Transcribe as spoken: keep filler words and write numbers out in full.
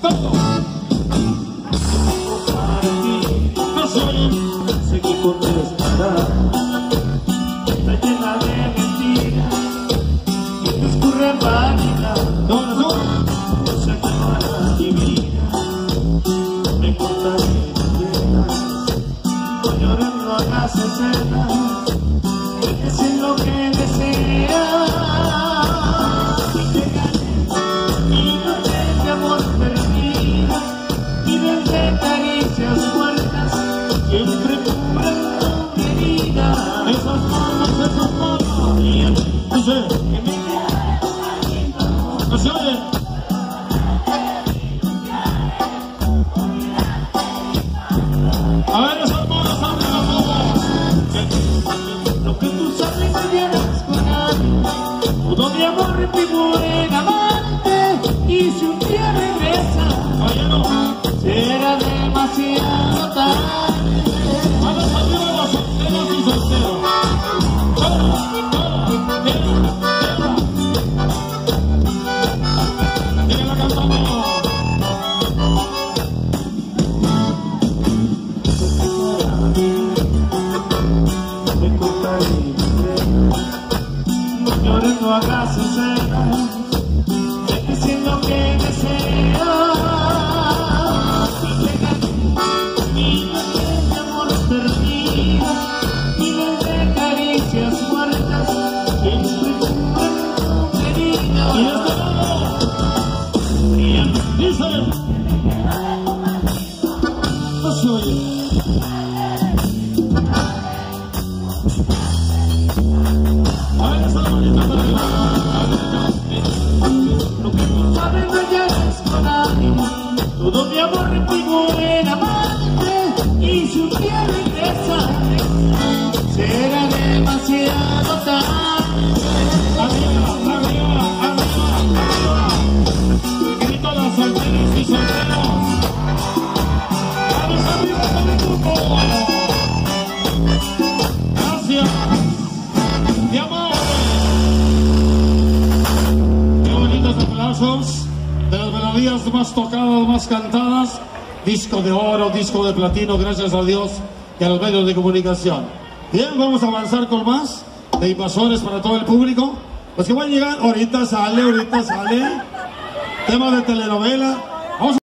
todo. No soy, sé que contestará. Está llena de mentiras y te escurre vanidad. no, no, No se acabará mi vida. No importa si te quedas, no llores, no hagas escenas. Es lo que deseas. Y que ganes y noches de amor perdidas y desde caricias muertas siempre cubren tu herida. esas manos, esas manos. Y a mí Dice, que me queda no se oye. A ver, esas manos, abre las manos. lo que tú sabes que llenas con alguien, todo mi amor mi buen amante, y si un día regresa, Oye, no. será demasiado tarde. Manos arriba las solteras y solteros. Toda, toda, tierra, tierra. Síguela cantando. Me cortaré mi pena, no llores, no hagas escenas, vete siendo que deseas. Y te gané y noches de amor perdidas y desde caricias muertas siempre cubren tu herida. Y este lado, Y a mí dice, no se oye. A ver, esa manita para arriba. lo que tú sabes no llegas con alguien, todo mi amor mi buen amante, y si un día regresa será demasiado tarde. Arriba, arriba, arriba, arriba. Grito las solteras y solteros. Manos arriba con el grupo. Gracias. Mi amor. Qué bonitos aplausos de las melodías más tocadas, más cantadas. Disco de oro, disco de platino, gracias a Dios y a los medios de comunicación. Bien, vamos a avanzar con más de invasores para todo el público. Los que van a llegar, ahorita sale, ahorita sale. Tema de telenovela.